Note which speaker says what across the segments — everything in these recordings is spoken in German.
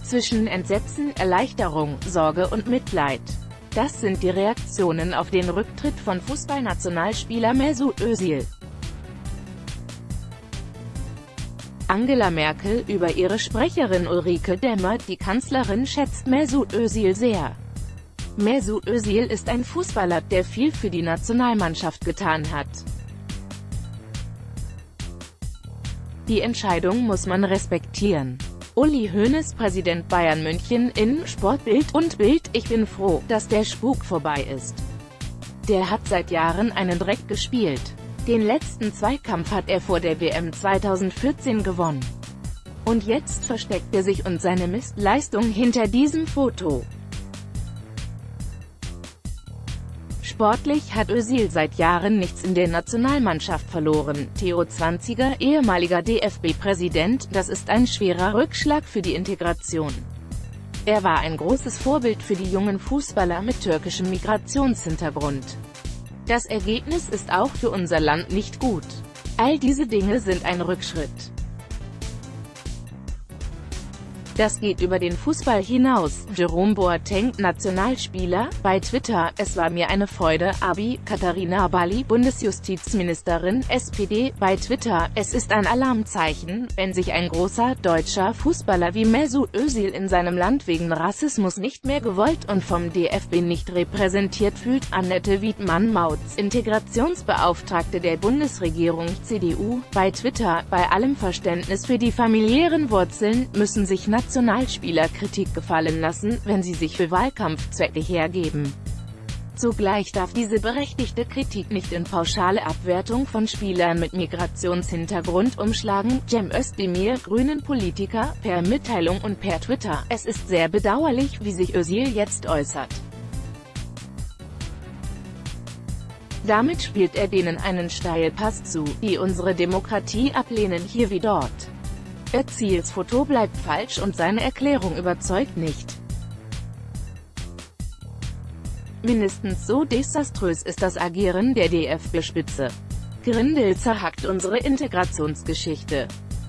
Speaker 1: zwischen Entsetzen, Erleichterung, Sorge und Mitleid. Das sind die Reaktionen auf den Rücktritt von Fußballnationalspieler Mesut Özil. Angela Merkel über ihre Sprecherin Ulrike Demmer. Die Kanzlerin schätzt Mesut Özil sehr. Mesut Özil ist ein Fußballer, der viel für die Nationalmannschaft getan hat. Die Entscheidung muss man respektieren. Uli Hoeneß, Präsident Bayern München, in Sportbild und Bild: Ich bin froh, dass der Spuk vorbei ist. Der hat seit Jahren einen Dreck gespielt. Den letzten Zweikampf hat er vor der WM 2014 gewonnen. Und jetzt versteckt er sich und seine Mistleistung hinter diesem Foto. Sportlich hat Özil seit Jahren nichts in der Nationalmannschaft verloren. Theo Zwanziger, ehemaliger DFB-Präsident: Das ist ein schwerer Rückschlag für die Integration. Er war ein großes Vorbild für die jungen Fußballer mit türkischem Migrationshintergrund. Das Ergebnis ist auch für unser Land nicht gut. All diese Dinge sind ein Rückschritt. Das geht über den Fußball hinaus. Jerome Boateng, Nationalspieler, bei Twitter: Es war mir eine Freude. Abi, Katharina Barley, Bundesjustizministerin, SPD, bei Twitter: Es ist ein Alarmzeichen, wenn sich ein großer, deutscher Fußballer wie Mesut Özil in seinem Land wegen Rassismus nicht mehr gewollt und vom DFB nicht repräsentiert fühlt. Annette Wiedmann-Mautz, Integrationsbeauftragte der Bundesregierung, CDU, bei Twitter: Bei allem Verständnis für die familiären Wurzeln, müssen sich Nationalspieler Kritik gefallen lassen, wenn sie sich für Wahlkampfzwecke hergeben. Zugleich darf diese berechtigte Kritik nicht in pauschale Abwertung von Spielern mit Migrationshintergrund umschlagen. Cem Özdemir, Grünen Politiker, per Mitteilung und per Twitter: Es ist sehr bedauerlich, wie sich Özil jetzt äußert. Damit spielt er denen einen Steilpass zu, die unsere Demokratie ablehnen, hier wie dort. Özils Foto bleibt falsch und seine Erklärung überzeugt nicht. Mindestens so desaströs ist das Agieren der DFB-Spitze. Grindel zerhackt unsere Integrationsgeschichte.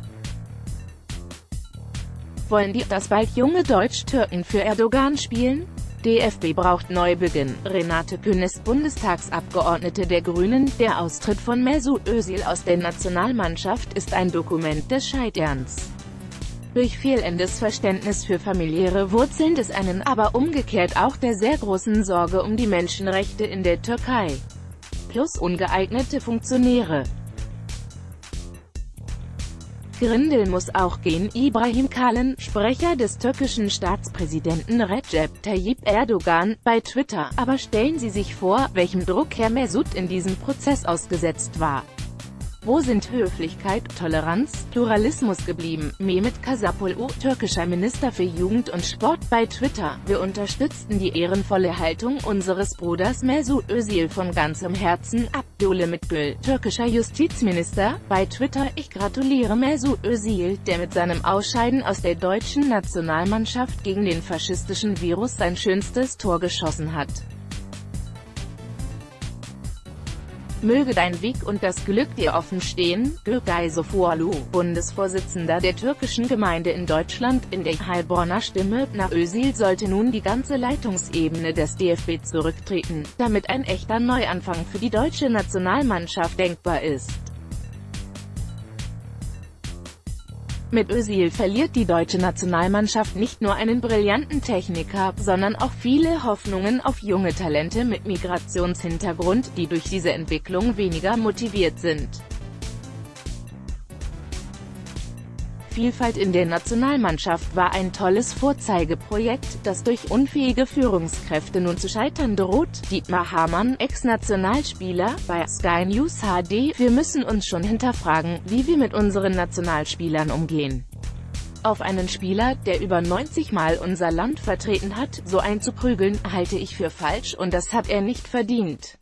Speaker 1: Wollen die, dass bald junge Deutsch-Türken für Erdogan spielen? DFB braucht Neubeginn. Renate Künast, Bundestagsabgeordnete der Grünen: Der Austritt von Mesut Özil aus der Nationalmannschaft ist ein Dokument des Scheiterns. Durch fehlendes Verständnis für familiäre Wurzeln des einen, aber umgekehrt auch der sehr großen Sorge um die Menschenrechte in der Türkei. Plus ungeeignete Funktionäre. Grindel muss auch gehen. Ibrahim Kalin, Sprecher des türkischen Staatspräsidenten Recep Tayyip Erdogan, bei Twitter: Aber stellen Sie sich vor, welchem Druck Herr Mesut in diesem Prozess ausgesetzt war. Wo sind Höflichkeit, Toleranz, Pluralismus geblieben? Mehmet Kasapoglu, türkischer Minister für Jugend und Sport, bei Twitter: Wir unterstützten die ehrenvolle Haltung unseres Bruders Mesut Özil von ganzem Herzen. Abdülhamit Gül, türkischer Justizminister, bei Twitter: Ich gratuliere Mesut Özil, der mit seinem Ausscheiden aus der deutschen Nationalmannschaft gegen den faschistischen Virus sein schönstes Tor geschossen hat. Möge dein Weg und das Glück dir offen stehen. Gökay Sofurlu, Bundesvorsitzender der türkischen Gemeinde in Deutschland, in der Heilbronner Stimme: Nach Özil sollte nun die ganze Leitungsebene des DFB zurücktreten, damit ein echter Neuanfang für die deutsche Nationalmannschaft denkbar ist. Mit Özil verliert die deutsche Nationalmannschaft nicht nur einen brillanten Techniker, sondern auch viele Hoffnungen auf junge Talente mit Migrationshintergrund, die durch diese Entwicklung weniger motiviert sind. Vielfalt in der Nationalmannschaft war ein tolles Vorzeigeprojekt, das durch unfähige Führungskräfte nun zu scheitern droht. Dietmar Hamann, Ex-Nationalspieler, bei Sky News HD: Wir müssen uns schon hinterfragen, wie wir mit unseren Nationalspielern umgehen. Auf einen Spieler, der über 90 Mal unser Land vertreten hat, so einzuprügeln, halte ich für falsch, und das hat er nicht verdient.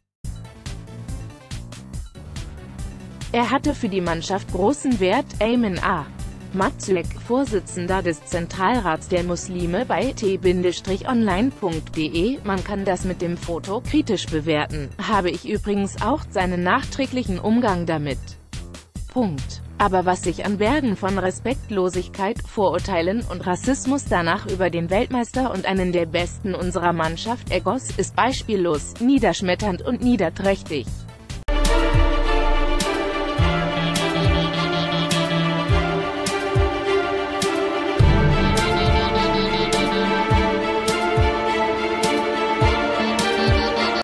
Speaker 1: Er hatte für die Mannschaft großen Wert. Ayman A. Matsuek, Vorsitzender des Zentralrats der Muslime, bei t-online.de: Man kann das mit dem Foto kritisch bewerten, habe ich übrigens auch seinen nachträglichen Umgang damit. Punkt. Aber was sich an Bergen von Respektlosigkeit, Vorurteilen und Rassismus danach über den Weltmeister und einen der Besten unserer Mannschaft ergoss, ist beispiellos, niederschmetternd und niederträchtig.